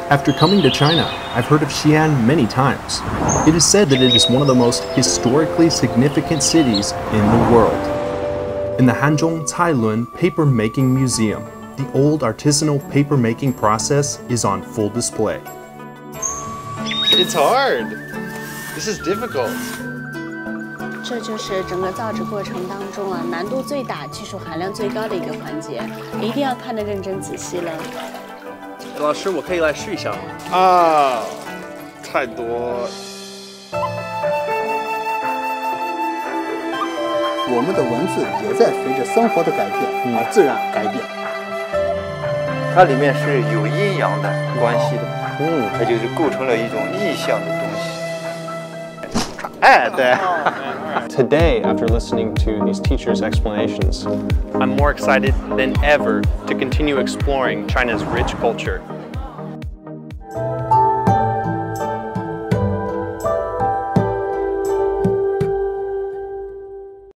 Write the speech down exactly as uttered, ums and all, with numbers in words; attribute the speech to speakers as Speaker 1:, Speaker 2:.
Speaker 1: After coming to China, I've heard of Xi'an many times. It is said that it is one of the most historically significant cities in the world. In the Hanzhong Cailun Paper Making Museum, the old artisanal paper making process is on full display.
Speaker 2: It's hard. This is difficult.
Speaker 3: 这就是整个造纸过程当中啊，难度最大、技术含量最高的一个环节，一定要看得认真仔细了。
Speaker 4: 老师，我可以来试一下吗？
Speaker 2: 啊，太多。
Speaker 5: 我们的文字也在随着生活的改变而自然改变。
Speaker 6: 它里面是有阴阳的关系的，嗯，它就是构成了一种意象的东西。哎，对。
Speaker 4: Today, after listening to these teachers' explanations, I'm more excited than ever to continue exploring China's rich culture